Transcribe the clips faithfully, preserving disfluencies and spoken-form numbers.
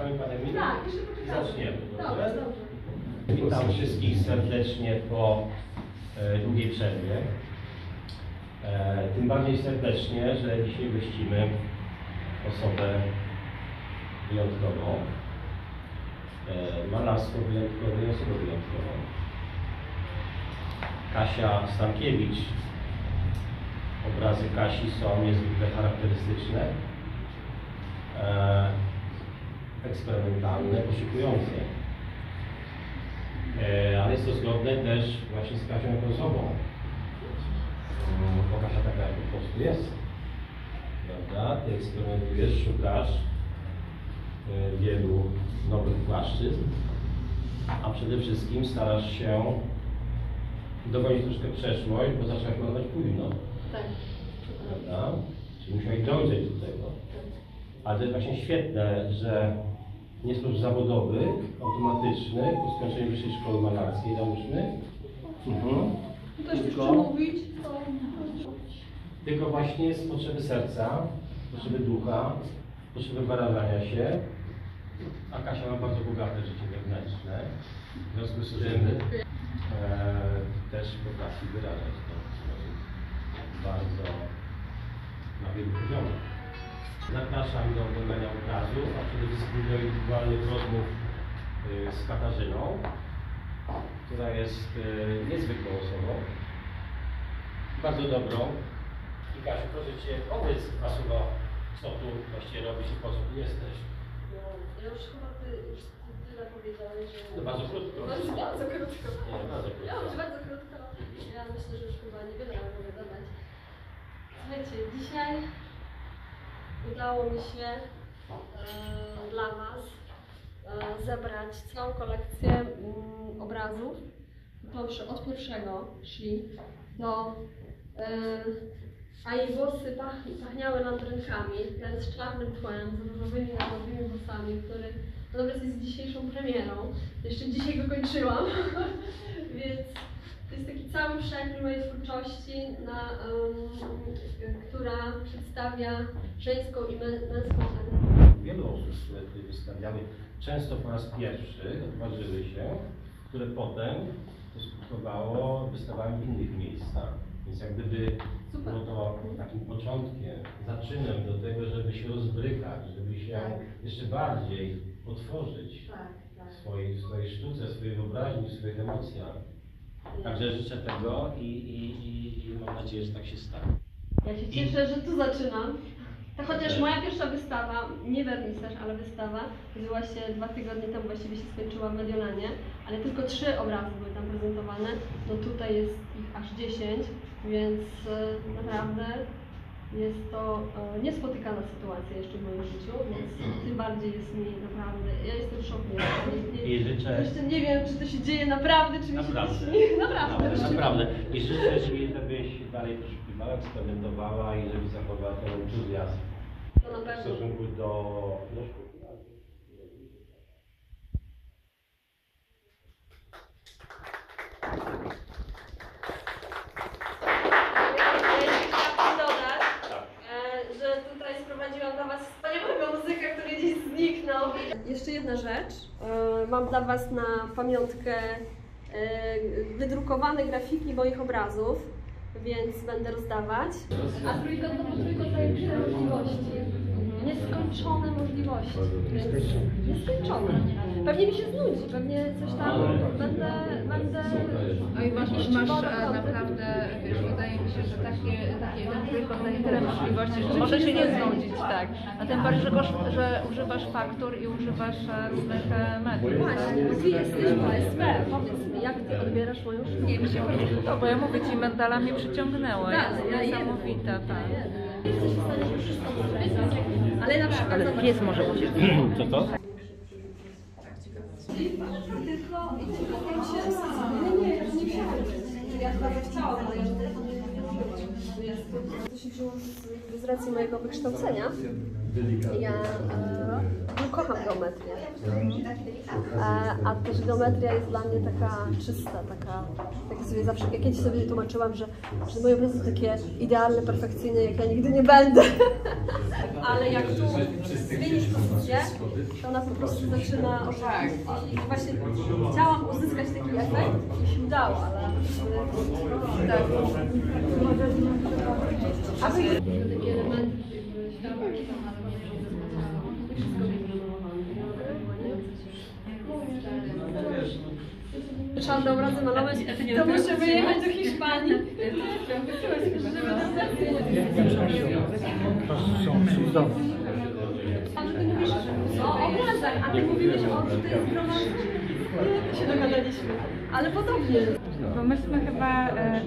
poczekamy parę minut tak, i zaczniemy. Dobrze, dobrze. Witam wszystkich serdecznie po e, długiej przerwie. E, tym bardziej serdecznie, że dzisiaj gościmy osobę wyjątkową. E, malarstwo wyjątkowe i osobę wyjątkową. Kasia Stankiewicz. Obrazy Kasi są niezwykle charakterystyczne, e, eksperymentalne, poszukujące. E, ale jest to zgodne też właśnie z Kasią jako osobą. Bo Kasia taka po prostu jest. Prawda? Ty eksperymentujesz, szukasz e, wielu nowych płaszczyzn, a przede wszystkim starasz się dogonić troszkę przeszłość, bo zaczęłaś malować późno. Tak. Prawda? Czyli musiałeś dojrzeć do tego. Ale to jest właśnie świetne, że nie w sposób zawodowy, automatyczny, po skończeniu wyższej szkoły malarskiej, załóżmy. Mhm. Ktoś Tylko, chce mówić, to... tylko właśnie z potrzeby serca, potrzeby ducha, potrzeby wyrażania się. A Kasia ma bardzo bogate życie wewnętrzne. W związku z tym e, też potrafi wyrażać to w sposób bardzo na wielu poziomach. Zapraszam do oglądania obrazu, a przede wszystkim do indywidualnych rozmów y, z Katarzyną, która jest y, niezwykłą osobą, bardzo dobrą. I Kasiu, proszę Cię, powiedz Asuwa, co tu właściwie robisz i po co tu jesteś. No, ja już chyba ty, już tyle powiedziałeś, że... To bardzo krótko. Bardzo, bardzo krótko. Nie, bardzo krótko. Ja już bardzo krótko. Ja myślę, że już chyba nie będę mogła dodać. Słuchajcie, dzisiaj udało mi się e, dla Was e, zebrać całą kolekcję m, obrazów. Począwszy od pierwszego szli do e, a jej włosy pach, pachniały landrynkami, ten z czarnym tłem, z różowymi narodowymi włosami, który no obraz jest dzisiejszą premierą. Jeszcze dzisiaj go kończyłam, więc to jest taki cały przekrój mojej twórczości, na, um, która przedstawia żeńską i mę męską energię. Wielu osób, które tutaj wystawiały, często po raz pierwszy odważyły się, które potem to skutkowało wystawami w innych miejscach. Więc jak gdyby Super. było to takim początkiem, zaczynem do tego, żeby się rozbrykać, żeby się Tak. jeszcze bardziej otworzyć Tak, tak. w swojej, w swojej sztuce, w swojej wyobraźni, w swoich emocjach. Także życzę tego i, i, i, i mam nadzieję, że tak się stanie. Ja się cieszę, że tu zaczynam. To chociaż moja pierwsza wystawa, nie wernisaż, ale wystawa, odbyła się dwa tygodnie temu, właściwie się skończyła w Mediolanie, ale tylko trzy obrazy były tam prezentowane. No tutaj jest ich aż dziesięć, więc e, naprawdę jest to e, niespotykana sytuacja jeszcze w moim życiu, więc tym bardziej jest mi naprawdę, ja jestem w szoku. I życzę... Jeszcze nie wiem, czy to się dzieje naprawdę, czy mi się Naprawdę. to śni. Naprawdę. Naprawdę, naprawdę. I życzę Ci, żebyś dalej poszukiwała, eksperymentowała i żebyś zachowała ten entuzjazm To na w pewno. stosunku do, do sztuki. Chciałabym dodać, e, że tutaj sprowadziłam dla Was wspaniałego muzyka, który gdzieś zniknął. Jeszcze jedna rzecz. E, mam dla Was na pamiątkę e, wydrukowane grafiki moich obrazów, więc będę rozdawać. A trójkąt to trójkąt tajemnicze możliwości. Nieskończone możliwości. Więc nieskończone. Pewnie mi się znudzi, pewnie coś tam będę... będę Oj, masz, masz e, naprawdę, wiesz, wydaje mi się, że takie, takie tylko daje tyle możliwości, że może się nie znudzić, tak. A tym bardziej, że, kosz, że używasz faktur i używasz e, różnych e, mediów. Właśnie, bo Ty jesteś w S P. Powiedz mi, jak Ty odbierasz moją sztukę? Nie, mi się podoba, bo ja mówię Ci, Mandala mnie przyciągnęła, Tak, jest ja niesamowita, tak. Jesteś w stanie to wszystko zrobić, ale na przykład... Ale pies może uciec. Co to? Tylko i tylko pięć tysięcy. Nie, nie, ja nie wziąłem. Ja chyba chciałam, ale ja telefon nie wziąłem. To się wzięło z, z racji mojego wykształcenia. Ja e, no, kocham geometrię. E, a też geometria jest dla mnie taka czysta, taka, tak sobie zawsze, jak kiedyś sobie tłumaczyłam, że, że moje obrazy są takie idealne, perfekcyjne, jak ja nigdy nie będę. Ale jak tu zmienisz pozycję, to ona po prostu zaczyna oszukiwać. I właśnie chciałam uzyskać taki efekt i się udało, ale tak. A wy... takie elementy światła, czarne obrazy malować, to muszę wyjechać do Hiszpanii. O obrazach, a ty mówiłeś o tym, że to jest zgromadzenie. się dogadaliśmy, ale podobnie. Bo myśmy chyba e,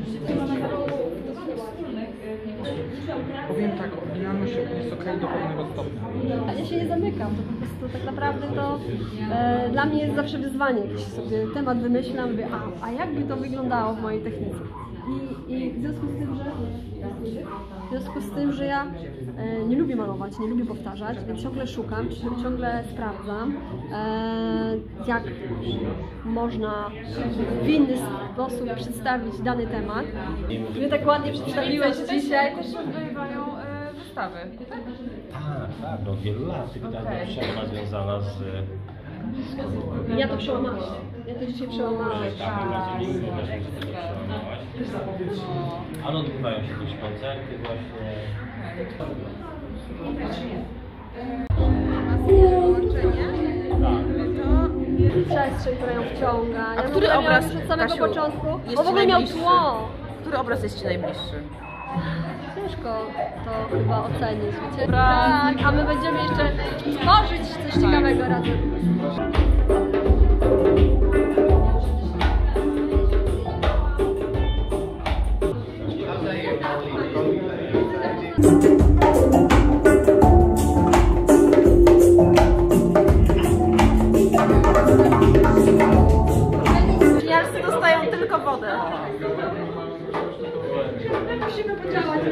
Powiem tak, oryginalność jest okej do pewnego stopnia. Ja się nie zamykam, to po prostu tak naprawdę to e, dla mnie jest zawsze wyzwanie, jakiś sobie temat wymyślam, mówię, a, a jakby to wyglądało w mojej technice. I, i w związku z tym, że w związku z tym, że ja e, nie lubię malować, nie lubię powtarzać, więc ciągle szukam, ciągle sprawdzam, e, jak można w inny sposób przedstawić dany temat. Mnie tak ładnie przedstawiłeś dzisiaj. też odbywają e, wystawy. Tak, tak, do wielu lat. Tylko ta Okej. przerwa związana z... Ja to przełamałam. Ja to dzisiaj przełamałam. Tak, bardzo miło, że to przełamałaś. Ale odbywają się też koncerty właśnie. Przestrzeń, która ją wciąga. A Ja który w ogóle obraz, miałam od samego Kasiu, początku, jest bo w ogóle ci miał najbliższy? tło. Który obraz jest Ci najbliższy? Ciężko to chyba ocenić, wiecie? Tak, a my będziemy jeszcze tworzyć coś ciekawego razem. Winiarscy dostają tylko wodę. Musimy podziałać.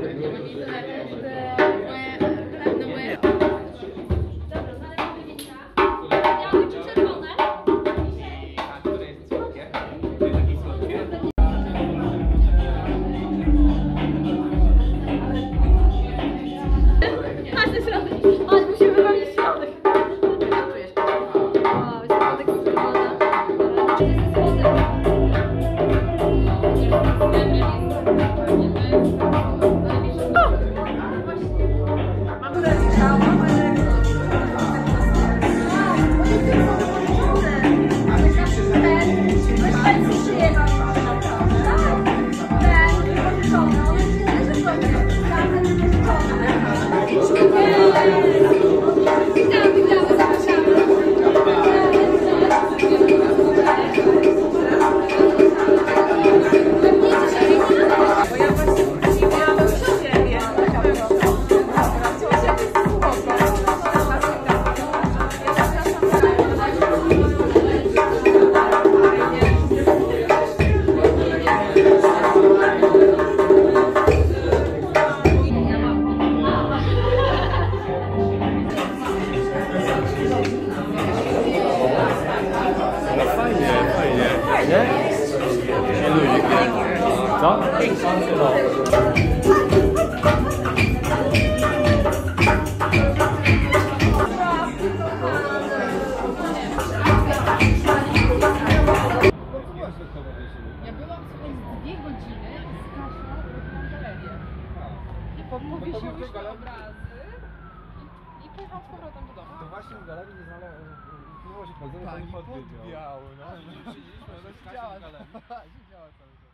Białe czy czerwone? Chodź do środek. Chodź, musimy wypełnić środek. Wow, jest środek czerwona. Czy jest spodem? Ja byłam sobie z dwie godziny z Kasią na galerię. I po- powiesiłyśmy obrazy i, i pojechałam z powrotem do domu. To właśnie w galerii nie znalazło, nie było się chodzenia, to nie podbijały. No, siedzieliśmy, no, w galerii. Siedziała cały czas.